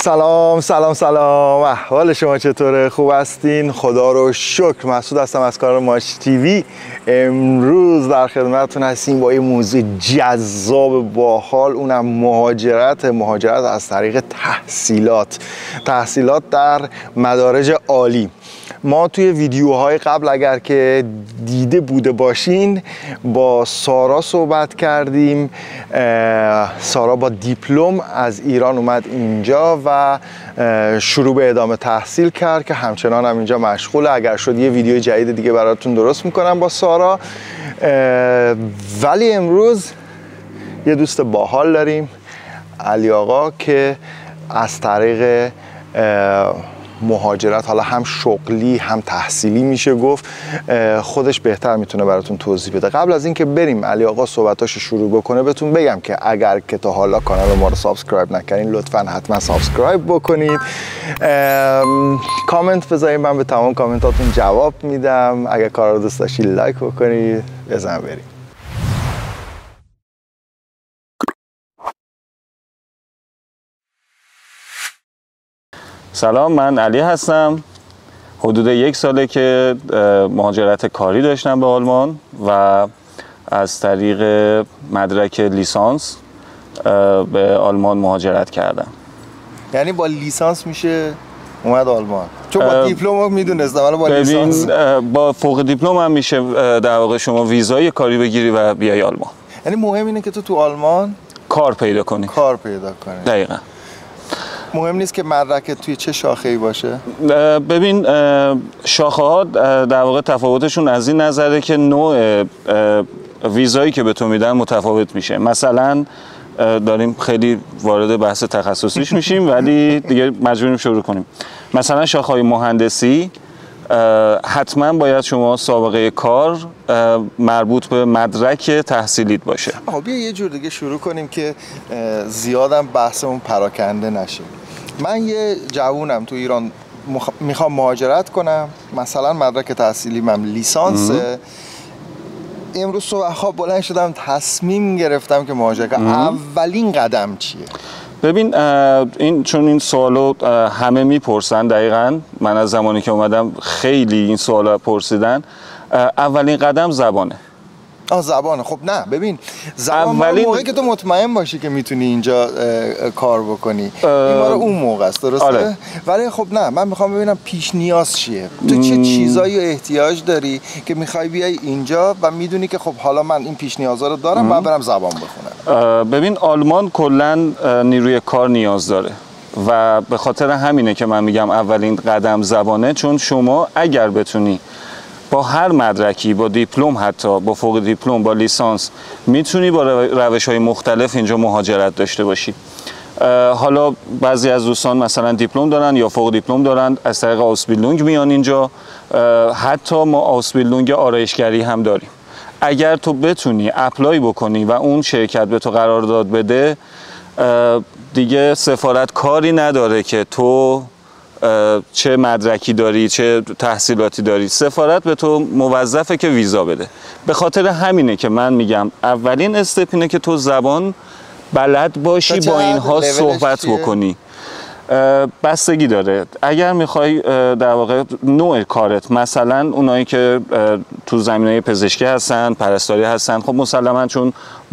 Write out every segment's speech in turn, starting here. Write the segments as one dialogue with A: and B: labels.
A: سلام احوال شما چطوره؟ خوب هستین؟ خدا رو شکر. مسعود هستم از کانال ماچ تیوی. امروز در خدمتتون هستیم با یه موضوع جذاب باحال، اونم مهاجرت از طریق تحصیلات در مدارج عالی. ما توی ویدیوهای قبل اگر که دیده بوده باشین با سارا صحبت کردیم. سارا با دیپلم از ایران اومد اینجا و شروع به ادامه تحصیل کرد که همچنان هم اینجا مشغوله. اگر شد یه ویدیو جدید دیگه براتون درست میکنم با سارا. ولی امروز یه دوست باحال داریم، علی آقا، که از طریق مهاجرت، حالا هم شغلی هم تحصیلی میشه گفت، خودش بهتر میتونه براتون توضیح بده. قبل از اینکه بریم علی آقا صحبتاشو شروع بکنه بهتون بگم که اگر که تا حالا کانال ما رو سابسکرایب نکردین لطفاً حتما سابسکرایب بکنید. کامنت بذارید، من به تمام کامنتاتون جواب میدم. اگر کار رو دوست داشتید لایک بکنید. بزن بریم.
B: سلام، من علی هستم. حدود 1 ساله که مهاجرت کاری داشتم به آلمان و از طریق مدرک لیسانس به آلمان مهاجرت کردم.
A: یعنی با لیسانس میشه اومد آلمان؟ چون با دیپلم میدونستم، ولی با لیسانس
B: با فوق دیپلم هم میشه در واقع شما ویزای کاری بگیری و بیای آلمان.
A: یعنی مهم اینه که تو آلمان کار پیدا کنی.
B: دقیقاً.
A: مهم نیست که مدرکت توی چه شاخه‌ای باشه؟
B: ببین، شاخه ها در واقع تفاوتشون از این نظره که نوع ویزایی که به تو میدن متفاوت میشه. مثلا داریم خیلی وارد بحث تخصصیش میشیم ولی دیگه مجبوریم شروع کنیم. مثلا شاخه های مهندسی حتما باید شما سابقه کار مربوط به مدرک تحصیلیت باشه.
A: بیا یه جور دیگه شروع کنیم که زیادم بحثمون پراکنده نشه. من یه جوونم تو ایران میخوام مهاجرت کنم، مثلا مدرک تحصیلی من لیسانسه. امروز صبح خواب بلند شدم تصمیم گرفتم که مهاجرت کنم. اولین قدم چیه؟
B: ببین، چون این سوالو همه میپرسن، دقیقاً من از زمانی که اومدم خیلی این سوالا پرسیدن. اولین قدم زبانه.
A: زبانه. خب نه، ببین، زبان موقعی که تو مطمئن باشی که میتونی اینجا کار بکنی، این ماره اون موقع است، درسته؟
B: آره.
A: ولی خب نه، من میخوام ببینم پیش نیاز چیه. تو چه چیزایی احتیاج داری که میخوای بیای اینجا و میدونی که خب حالا من این پیش نیازا رو دارم و برم زبان بخونم.
B: ببین، آلمان کلاً نیروی کار نیاز داره و به خاطر همینه که من میگم اولین قدم زبانه. چون شما اگر بتونی با هر مدرکی، با دیپلم، حتی با فوق دیپلم، با لیسانس، میتونی با روش‌های مختلف اینجا مهاجرت داشته باشی. حالا بعضی از دوستان مثلا دیپلم دارن یا فوق دیپلم دارن، از طریق آوسبیلدونگ میان اینجا. حتی ما آوسبیلدونگ آرایشگری هم داریم. اگر تو بتونی اپلای بکنی و اون شرکت به تو قرارداد بده، دیگه سفارت کاری نداره که تو چه مدرکی داری، چه تحصیلاتی داری. سفارت به تو موظفه که ویزا بده. به خاطر همینه که من میگم اولین استپ اینه که تو زبان بلد باشی، با اینها صحبت بکنی. بستگی داره. اگر میخوای در واقع نوع کارت، مثلا اونایی که تو زمینه پزشکی هستن، پرستاری هستن، خب مسلما چون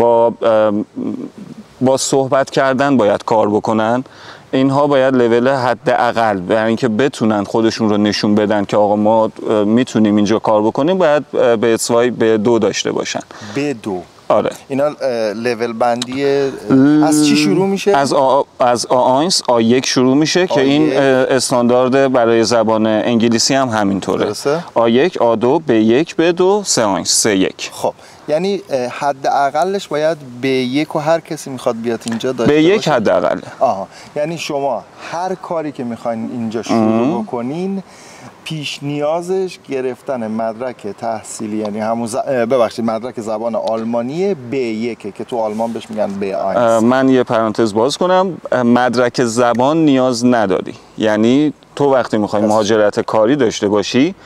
B: با صحبت کردن باید کار بکنن، اینها باید لول حداقل برای اینکه بتونن خودشون رو نشون بدن که آقا ما میتونیم اینجا کار بکنیم، باید به اسوای به 2 داشته باشن.
A: به 2.
B: آره.
A: اینا لول بندی از چی شروع میشه؟
B: از A1 A1 شروع میشه که این استاندارد برای زبان انگلیسی هم همینطوره. A1 A2 B1 B2 C1 C1.
A: خب یعنی حداقلش باید B1 و هر کسی میخواد بیاد اینجا داشته باشه.
B: B1 حداقل.
A: یعنی شما هر کاری که میخواین اینجا شروع بکنین پیش نیازش گرفتن مدرک تحصیلی، یعنی همون مدرک زبان آلمانی B1 که تو آلمان بهش میگن B1.
B: من یه پرانتز باز کنم، مدرک زبان نیاز نداری. یعنی تو وقتی میخوای مهاجرت کاری داشته باشی،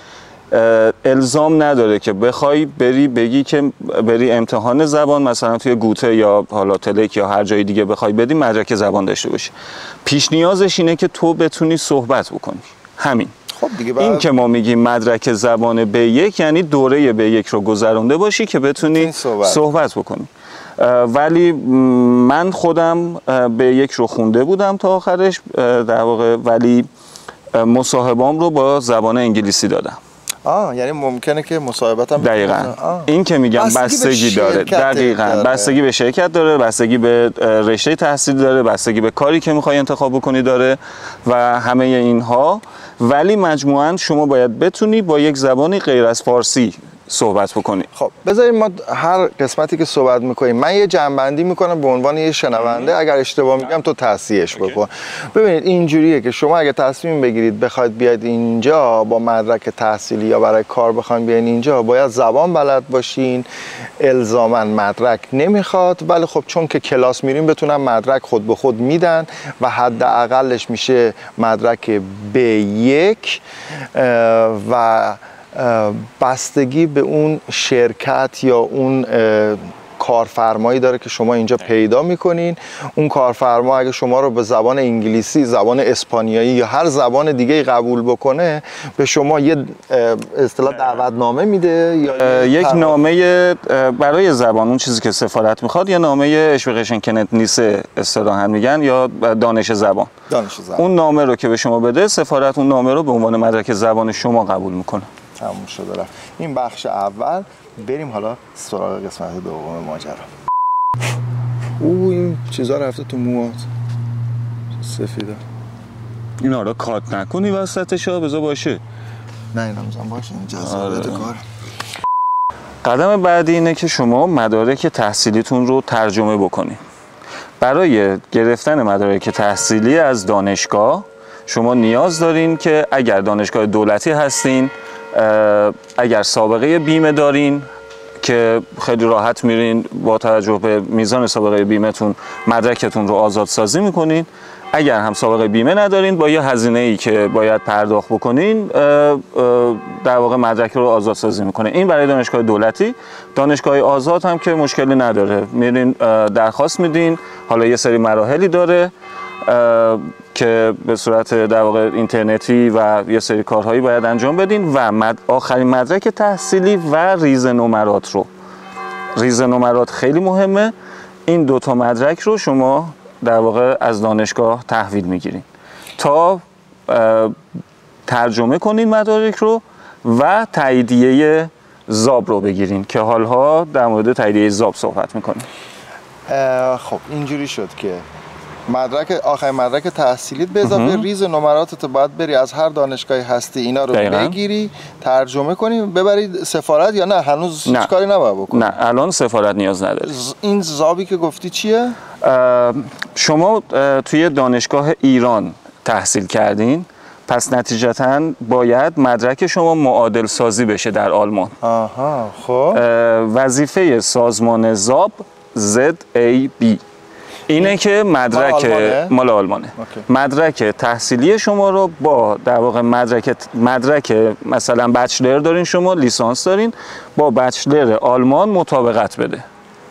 B: الزام نداره که بخوای بگی که بری امتحان زبان مثلا توی گوته یا حالا تلک یا هر جای دیگه بخوای بدی مدرک زبان داشته باشی. پیش نیازش اینه که تو بتونی صحبت بکنی. همین.
A: خب دیگه
B: این که ما میگیم مدرک زبان B1 یعنی دوره B1 رو گذرونده باشی که بتونی صحبت بکنی. ولی من خودم B1 رو خونده بودم تا آخرش در واقع، ولی مصاحبه‌ام رو با زبان انگلیسی دادم.
A: یعنی ممکنه که مصاحبتم
B: دقیقاً این که میگم بستگی داره. دقیقاً بستگی به شرکت داره، بستگی به رشته تحصیلی داره، بستگی به کاری که میخوای انتخاب بکنی داره و همه اینها. ولی مجموعاً شما باید بتونی با یک زبانی غیر از فارسی صحبت بکنی.
A: خب بذارید ما هر قسمتی که صحبت میکنیم من یه جنبندی میکنم به عنوان یه شنونده، اگر اشتباه میگم تو تصحیحش بکن. ببینید اینجوریه که شما اگه تصمیم بگیرید بخواید بیاید اینجا با مدرک تحصیلی یا برای کار بخواید بیاین اینجا، باید زبان بلد باشین. الزاما مدرک نمیخواد، ولی خب چون که کلاس میریم بتونن مدرک خود به خود میدن و حداقلش میشه مدرک B1 و بستگی به اون شرکت یا اون کارفرمایی داره که شما اینجا پیدا میکنین. اون کارفرما اگه شما رو به زبان انگلیسی، زبان اسپانیایی یا هر زبان دیگه قبول بکنه، به شما یه اصطلاح دعوتنامه میده یا
B: یک نامه برای زبان، اون چیزی که سفارت میخواد، یا نامه اشویقشن کنت نیسه اصطلاحاً میگن، یا دانش زبان. اون نامه رو که به شما بده، سفارت اون نامه رو به عنوان مدرک زبان شما قبول میکنه.
A: تموم شده رفت. این بخش اول. بریم حالا سراغ قسمت دوم ماجرا. این چیزا رفته تو موهات سفیده.
B: اینا رو کات نکنی وسطشا، بذار باشه.
A: نه اینا میذارم باشه، این جذابیت کار.
B: قدم بعدی اینه که شما مدارک تحصیلیتون رو ترجمه بکنید. برای گرفتن مدارک تحصیلی از دانشگاه شما نیاز دارین که اگر دانشگاه دولتی هستین، اگر سابقه بیمه دارین که خیلی راحت میرین با توجه به میزان سابقه بیمهتون مدرکتون رو آزادسازی میکنین. اگر هم سابقه بیمه ندارین، با یه هزینه‌ای که باید پرداخت بکنین در واقع مدرک رو آزادسازی میکنه. این برای دانشگاه دولتی. دانشگاه آزاد هم که مشکلی نداره، میرین درخواست میدین، حالا یه سری مراحلی داره که به صورت در واقع اینترنتی و یه سری کارهایی باید انجام بدین و آخرین مدرک تحصیلی و ریز نمرات رو. ریز نمرات خیلی مهمه. این دوتا مدرک رو شما در واقع از دانشگاه تحویل میگیرین تا ترجمه کنین مدارک رو و تاییدیه ضابط رو بگیرین که حالها در مورد تاییدیه ضابط صحبت میکنیم.
A: خب اینجوری شد که آخرین مدرک تحصیلیت به اضافه ریز نمراتت باید بری از هر دانشگاهی هستی اینا رو بگیری، ترجمه کنی، ببری سفارت، یا نه هنوز هیچ کاری نباید بکنی؟
B: نه الان سفارت نیاز نداره.
A: این ضابطی که گفتی چیه؟
B: شما توی دانشگاه ایران تحصیل کردین، پس نتیجتاً باید مدرک شما معادل سازی بشه در آلمان.
A: خب
B: وظیفه سازمان ضابط ZAB اینه که مدرک مال آلمانه. مدرک تحصیلی شما رو با در واقع مدرک مثلا بچلر دارین، شما لیسانس دارین، با بچلر آلمان مطابقت بده.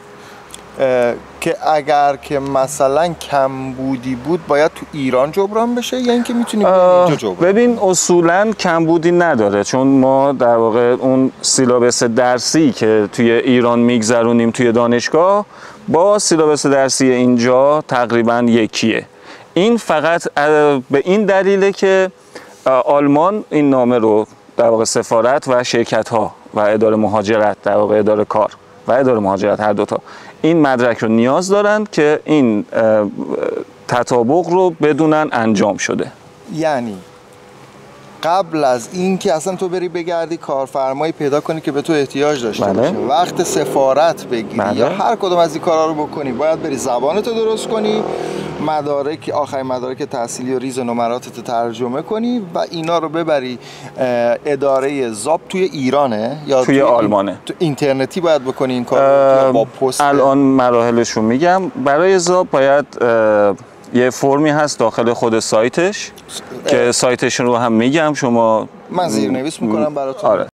A: که اگر که مثلا کمبودی بود باید تو ایران جبران بشه یا اینکه میتونی اینجا جبران؟
B: ببین اصولا کمبودی نداره، چون ما در واقع اون سیلابس درسی که توی ایران میگذرونیم توی دانشگاه با سیلابس درسی اینجا تقریبا یکیه. این فقط به این دلیله که آلمان این نامه رو در واقع سفارت و شرکت ها و اداره مهاجرت، در واقع اداره کار و اداره مهاجرت، هر دوتا این مدرک رو نیاز دارن که این تطابق رو بدونن انجام شده.
A: یعنی قبل از این که اصلا تو بری بگردی کارفرمایی پیدا کنی که به تو احتیاج داشته باشه، وقت سفارت بگیری یا هر کدوم از این کارا رو بکنی، باید بری زبانتو درست کنی، آخرین مدارک تحصیلی و ریز نمراتت ترجمه کنی و اینا رو ببری اداره ضابط توی ایرانه یا
B: توی آلمانه.
A: تو اینترنتی باید بکنی این کارو با پست؟
B: الان مراحلش رو میگم. برای ضابط باید یه فرمی هست داخل خود سایتش که سایتش رو هم میگم، شما
A: من زیرنویس میکنم براتون.
B: آره.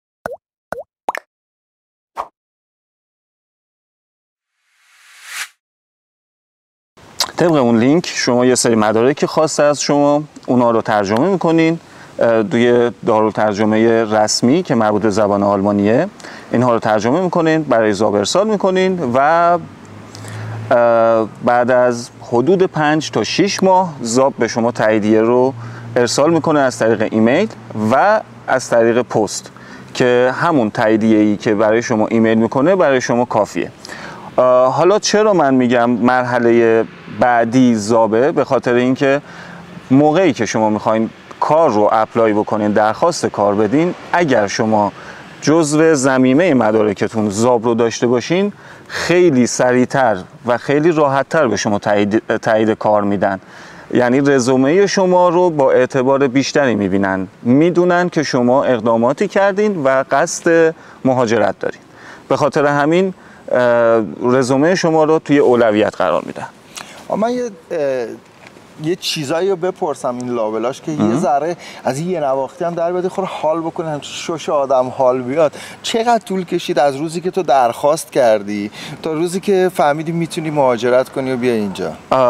B: طبق اون لینک شما یه سری مدارک خواسته از شما، اونا رو ترجمه میکنین توی دارالترجمه رسمی که مربوط به زبان آلمانیه، اینها رو ترجمه میکنین، برای زاب ارسال میکنین و بعد از حدود 5 تا 6 ماه زاب به شما تاییدیه رو ارسال میکنه از طریق ایمیل و از طریق پست، که همون تاییدیه‌ای که برای شما ایمیل میکنه برای شما کافیه. حالا چرا من میگم مرحله بعدی زابه؟ به خاطر اینکه موقعی که شما میخواین کار رو اپلای بکنین، درخواست کار بدین، اگر شما جزو ضمیمه مدارکتون زاب رو داشته باشین، خیلی سریعتر و خیلی راحتتر به شما تایید کار میدن. یعنی رزومه شما رو با اعتبار بیشتری میبینن، میدونن که شما اقداماتی کردین و قصد مهاجرت دارین. به خاطر همین رزومه شما رو توی اولویت قرار میدن.
A: من یه چیزایی رو بپرسم این لابلاش که یه ذره از یه نواختی هم در بیاد، خود حال بکنه، هم شش آدم حال بیاد. چقدر طول کشید از روزی که تو درخواست کردی تا روزی که فهمیدی میتونی مهاجرت کنی و بیا اینجا؟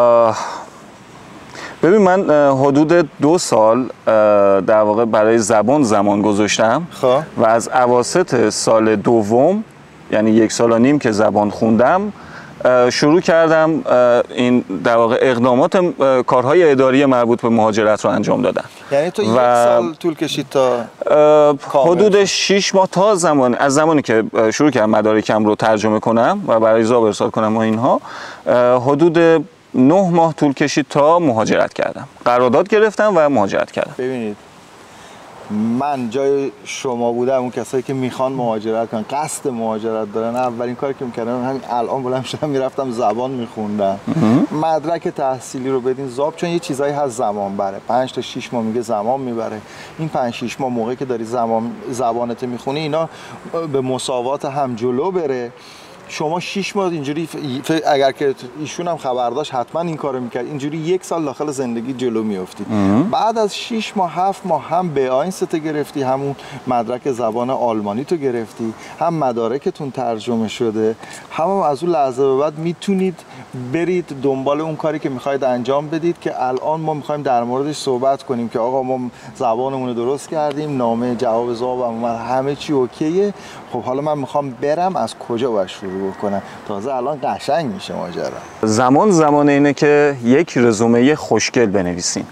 B: ببین، من حدود 2 سال در واقع برای زبان زمان گذاشتم و از اواسط سال دوم، یعنی 1.5 سال که زبان خوندم، شروع کردم این در واقع اقدامات کارهای اداری مربوط به مهاجرت رو انجام دادم.
A: یعنی تو 1 سال طول کشید تا
B: حدود 6 ماه، تا از زمانی که شروع کردم مدارکم رو ترجمه کنم و برای زاب ارسال کنم و اینها، حدود 9 ماه طول کشید تا مهاجرت کردم. قرارداد گرفتم و مهاجرت کردم.
A: ببینید، من جای شما بودم، اون کسایی که میخوان مهاجرت کنن، قصد مهاجرت دارن، اولین کاری که میکردم همین الان بلند شدم میرفتم زبان میخوندم. مدرک تحصیلی رو بدین زاب، چون یه چیزایی هست زمان بره. 5 تا 6 ماه میگه زمان میبره. این 5 6 ماه موقعی که داری زبانت میخونی، اینا به مساوات هم جلو بره. شما 6 ماه اینجوری اگر که ایشون هم خبر داشت حتما این کارو میکرد، اینجوری 1 سال داخل زندگی جلو میافتید. بعد از 6 ماه 7 ماه هم B1 گرفتی، همون مدرک زبان آلمانی تو گرفتی، هم مدارکتون ترجمه شده، هم از اون لحظه به بعد میتونید برید دنبال اون کاری که میخواید انجام بدید، که الان ما میخوایم در موردش صحبت کنیم که آقا ما زبانمون رو درست کردیم، نامه جواب زابم همه چی اوکیه. خب حالا من میخوام برم از کجا باید شروع کنم؟ تازه الان قشنگ میشه ماجرا.
B: زمان اینه که یک رزومه خوشگل بنویسین.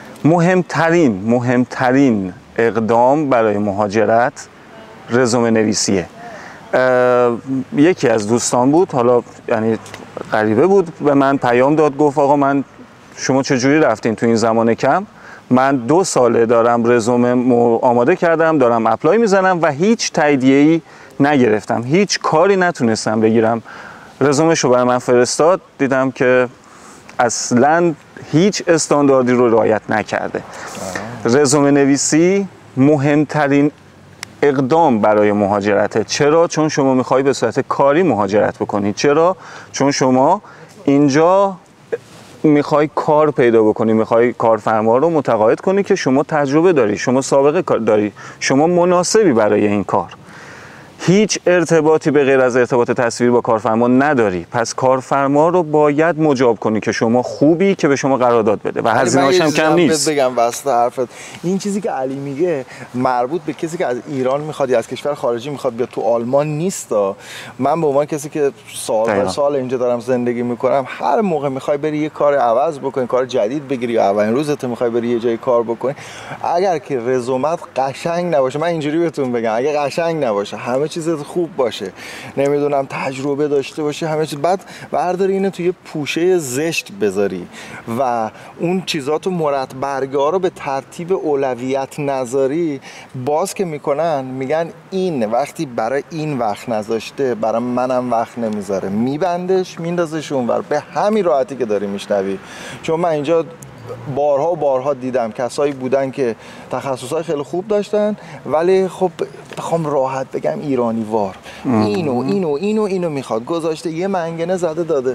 B: مهمترین اقدام برای مهاجرت رزومه نویسیه. یکی از دوستان بود، حالا یعنی غریبه بود، به من پیام داد، گفت آقا شما چجوری رفتین تو این زمان کم؟ من 2 ساله دارم رزومه آماده کردم، دارم اپلای میزنم و هیچ تاییدیه‌ای نگرفتم، هیچ کاری نتونستم بگیرم. رزومه‌شو برای من فرستاد، دیدم که اصلاً هیچ استانداردی رو رعایت نکرده. رزومه نویسی مهمترین اقدام برای مهاجرته. چرا؟ چون شما میخوای به صورت کاری مهاجرت بکنید. چرا؟ چون شما اینجا میخوای کار پیدا بکنی، میخوای کارفرما رو متقاعد کنی که شما تجربه داری، شما سابقه کار داری، شما مناسبی برای این کار. هیچ ارتباطی به غیر از ارتباط تصویری با کارفرما نداری. پس کارفرما رو باید مجاب کنی که شما خوبی که به شما قرارداد بده و هزینه‌اش هم کم نیست.
A: بگم واسه حرفت، این چیزی که علی میگه مربوط به کسی که از ایران میخواد یا از کشور خارجی میخواد بیاد تو آلمان نیست. من به عنوان کسی که سال اینجا دارم زندگی میکنم، هر موقع میخوای بری یه کار عوض بکنی، کار جدید بگیری، یا اولین روزت میخوای بری یه جای کار بکنی، اگر که رزومت قشنگ نباشه، من اینجوری بهتون بگم، اگه قشنگ نباشه، همه چیزت خوب باشه، نمیدونم تجربه داشته باشه، همه چیز، بعد برداری اینو توی پوشه زشت بذاری و اون چیزاتو برگا رو به ترتیب اولویت نذاری، باز که میکنن میگن این وقتی برای این وقت نذاشته برای منم وقت نمیذاره، میبندش میندازش اونور. به همین راحتی که داری میشنوی. چون من اینجا بارها و بارها دیدم کسایی بودن که تخصصهای خیلی خوب داشتن، ولی خب بخوام راحت بگم ایرانی وار، اینو میخواد، گذاشته یه منگنه زده داده،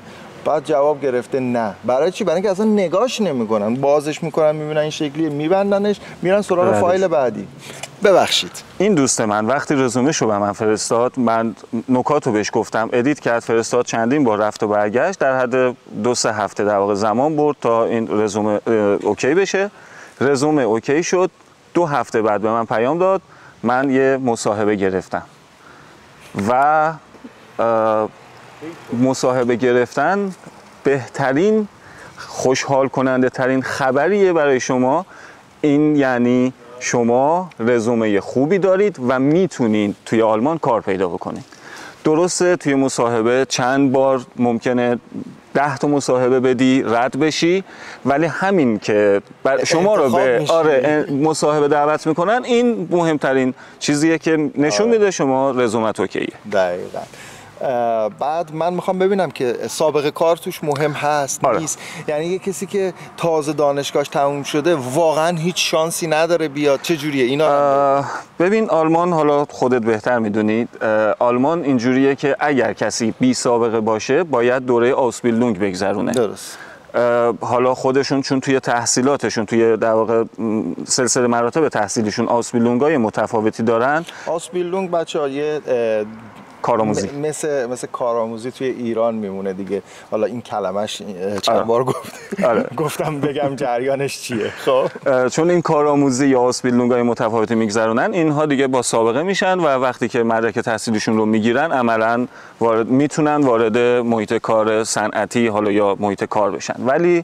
A: بعد جواب گرفته نه. برای چی؟ برای اینکه اصلا نگاش نمیکنن، بازش میکنن، میبینن این شکلیه، میبندنش، میرن سراغ فایل بعدی. ببخشید.
B: این دوست من وقتی رزومه شو به من فرستاد، من نکاتو بهش گفتم، ادیت کرد، فرستاد، چندین بار رفت و برگشت، در حد 2-3 هفته در واقع زمان برد تا این رزومه اوکی بشه. رزومه اوکی شد، 2 هفته بعد به من پیام داد من یه مصاحبه گرفتم و مصاحبه گرفتن بهترین، خوشحال کننده ترین خبریه برای شما. این یعنی شما رزومه خوبی دارید و میتونید توی آلمان کار پیدا بکنید. درسته توی مصاحبه چند بار ممکنه 10 تا مصاحبه بدی رد بشی، ولی همین که شما رو به مصاحبه دعوت میکنن، این مهمترین چیزیه که نشون میده شما رزومت اوکیه.
A: دقیقاً. بعد من میخوام ببینم که سابقه کار توش مهم هست نیست. یعنی یه کسی که تازه دانشگاهش تموم شده واقعا هیچ شانسی نداره بیاد، چه جوریه اینا؟
B: ببین آلمان، حالا خودت بهتر میدونید، آلمان اینجوریه که اگر کسی بی سابقه باشه باید دوره آسبیلدونگ بگذرونه.
A: درست.
B: حالا خودشون چون توی تحصیلاتشون، توی در واقع سلسله مراتب تحصیلیشون آسبیلدونگ‌های متفاوتی دارن.
A: آسبیلدونگ بچه‌ها یه
B: کارآموزی
A: مثل کارآموزی توی ایران میمونه دیگه. حالا این کلمش چند بار گفتم بگم جریانش چیه. خب
B: چون این کارآموزی یا آسبیلدونگ‌های متفاوتی میگذرونن، اینها دیگه با سابقه میشن و وقتی که مدرک تحصیلیشون رو میگیرن عملاً میتونن وارد محیط کار صنعتی حالا یا محیط کار بشن. ولی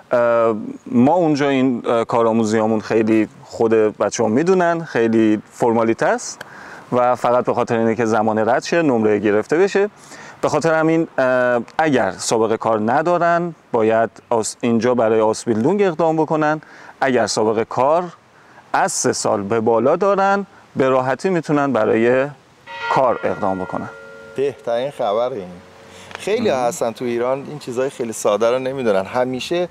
B: ما اونجا این کارآموزیامون خیلی خود بچه‌ها میدونن، خیلی فرمالیته است و فقط به خاطر اینه که زمان رد شه، نمره گرفته بشه. به خاطر همین اگر سابقه کار ندارن باید اینجا برای آسبیلدونگ اقدام بکنن. اگر سابقه کار از 3 سال به بالا دارن، به راحتی میتونن برای کار اقدام بکنن.
A: بهترین خبر این. خیلی هستن تو ایران این چیزهای خیلی ساده رو نمیدونن. همیشه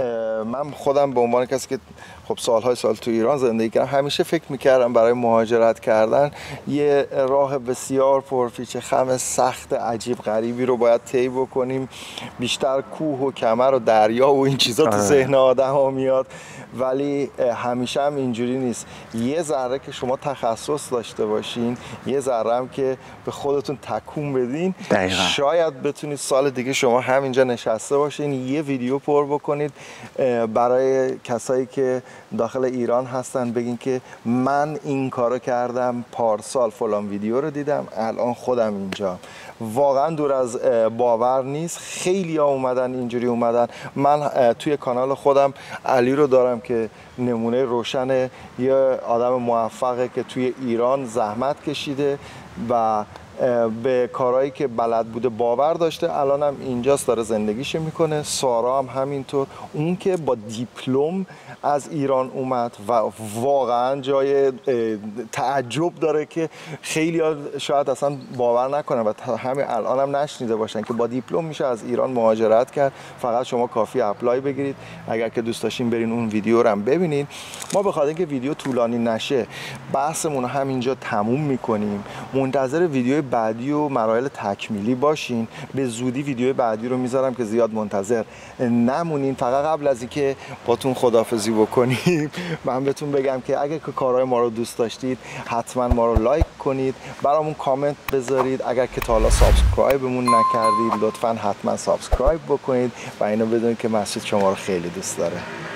A: من خودم به عنوان کسی که خب سال تو ایران زندگی کردم، همیشه فکر میکردم برای مهاجرت کردن یه راه بسیار پرپیچ خم، سخت، عجیب غریبی رو باید طی بکنیم. بیشتر کوه و کمر و دریا و این چیزا تو ذهن آدم‌ها میاد، ولی همیشه هم اینجوری نیست. یه ذره که شما تخصص داشته باشین، یه ذره هم که به خودتون تکون بدین، شاید بتونید سال دیگه شما همینجا نشسته باشین، یه ویدیو پر بکنید برای کسایی که داخل ایران هستن، بگین که من این کارو کردم، پارسال فلان ویدیو رو دیدم، الان خودم اینجا. واقعا دور از باور نیست. خیلی ها اومدن اینجوری اومدن. من توی کانال خودم علی رو دارم که نمونه روشن یه آدم موفقه که توی ایران زحمت کشیده و به کارهایی که بلد بوده باور داشته، الان هم اینجاست داره زندگیشو میکنه. سارا هم همینطور، اون که با دیپلم از ایران اومد و واقعا جای تعجب داره که خیلی ها شاید اصلا باور نکنن و همین الان هم نشنیده باشن که با دیپلم میشه از ایران مهاجرت کرد. فقط شما کافی اپلای بگیرید. اگر که دوست داشتین برین اون ویدیو رو هم ببینید. ما به خاطر اینکه ویدیو طولانی نشه بحثمون رو همینجا تموم میکنیم. منتظر ویدیو بعدی و مراحل تکمیلی باشین. به زودی ویدیو بعدی رو میذارم که زیاد منتظر نمونین. فقط قبل از اینکه باتون خداحافظی بکنیم من بهتون بگم که اگه که کارهای ما رو دوست داشتید حتما ما رو لایک کنید، برامون کامنت بذارید. اگر که تا حالا سابسکرایبمون نکردید لطفا حتما سابسکرایب بکنید و اینو بدونید که مسعود شما رو خیلی دوست داره.